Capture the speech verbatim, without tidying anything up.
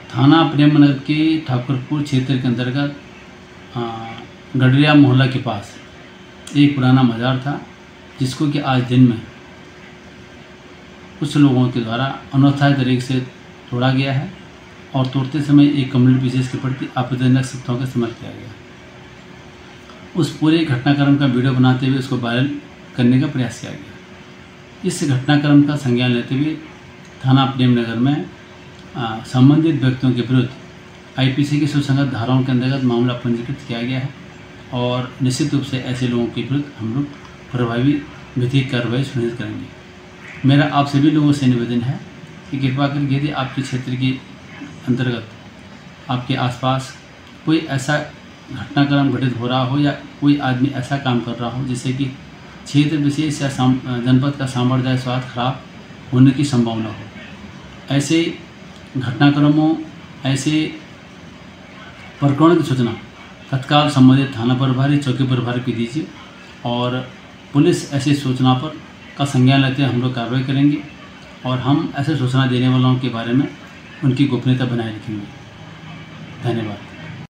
थाना प्रेमनगर के ठाकुरपुर क्षेत्र के अंतर्गत गडरिया मोहल्ला के पास एक पुराना मज़ार था, जिसको कि आज दिन में कुछ लोगों के द्वारा अनौथाई तरीके से तोड़ा गया है और तोड़ते समय एक कम्युनिटी विशेष के प्रति आपत्तिजनक शब्दों का इस्तेमाल किया गया। उस पूरे घटनाक्रम का वीडियो बनाते हुए उसको वायरल करने का प्रयास किया गया। इस घटनाक्रम का संज्ञान लेते हुए थाना प्रेमनगर में संबंधित व्यक्तियों के विरुद्ध आईपीसी की सुसंगत धाराओं के अंतर्गत मामला पंजीकृत किया गया है और निश्चित रूप से ऐसे लोगों के विरुद्ध हम लोग प्रभावी विधिक कार्रवाई सुनिश्चित करेंगे। मेरा आप सभी लोगों से निवेदन है कि कृपा करके यदि आपके क्षेत्र के अंतर्गत आपके आसपास कोई ऐसा घटनाक्रम घटित हो रहा हो या कोई आदमी ऐसा काम कर रहा हो जिससे कि क्षेत्र विशेष या जनपद का सामर्थ्य स्वास्थ्य खराब होने की संभावना हो, ऐसे घटनाक्रमों ऐसे प्रकरणों की सूचना तत्काल संबंधित थाना प्रभारी चौकी प्रभारी को दीजिए और पुलिस ऐसी सूचना पर का संज्ञान लेते हम लोग कार्रवाई करेंगे और हम ऐसे सूचना देने वालों के बारे में उनकी गोपनीयता बनाए रखेंगे। धन्यवाद।